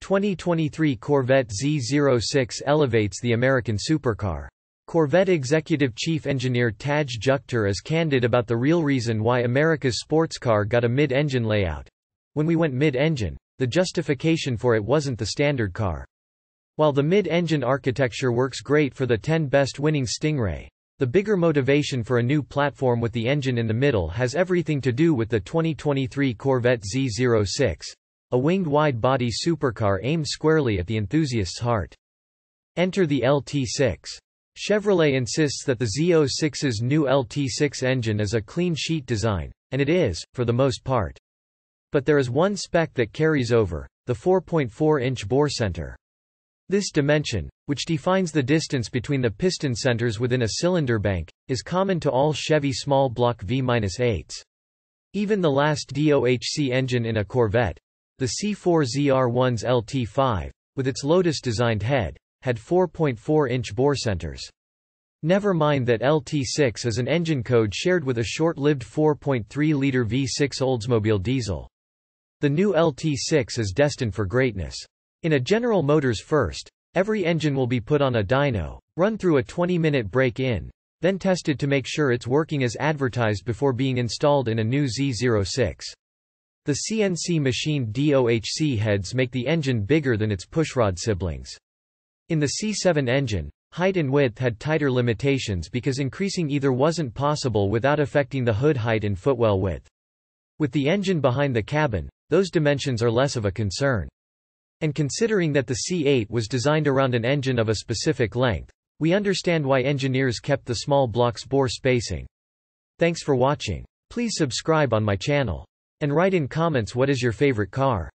2023 Corvette Z06 elevates the American supercar. Corvette Executive Chief Engineer Taj Jukhtar is candid about the real reason why America's sports car got a mid-engine layout. When we went mid-engine, the justification for it wasn't the standard car. While the mid-engine architecture works great for the 10 best winning Stingray, the bigger motivation for a new platform with the engine in the middle has everything to do with the 2023 Corvette Z06. A winged wide-body supercar aimed squarely at the enthusiast's heart. Enter the LT6. Chevrolet insists that the Z06's new LT6 engine is a clean sheet design, and it is, for the most part. But there is one spec that carries over, the 4.4-inch bore center. This dimension, which defines the distance between the piston centers within a cylinder bank, is common to all Chevy small block V-8s. Even the last DOHC engine in a Corvette, the C4ZR1's LT5, with its Lotus-designed head, had 4.4-inch bore centers. Never mind that LT6 is an engine code shared with a short-lived 4.3-liter V6 Oldsmobile diesel. The new LT6 is destined for greatness. In a General Motors first, every engine will be put on a dyno, run through a 20-minute break-in, then tested to make sure it's working as advertised before being installed in a new Z06. The CNC-machined DOHC heads make the engine bigger than its pushrod siblings. In the C7 engine, height and width had tighter limitations because increasing either wasn't possible without affecting the hood height and footwell width. With the engine behind the cabin, those dimensions are less of a concern. And considering that the C8 was designed around an engine of a specific length, we understand why engineers kept the small block's bore spacing. Thanks for watching. Please subscribe on my channel. And write in comments what is your favorite car.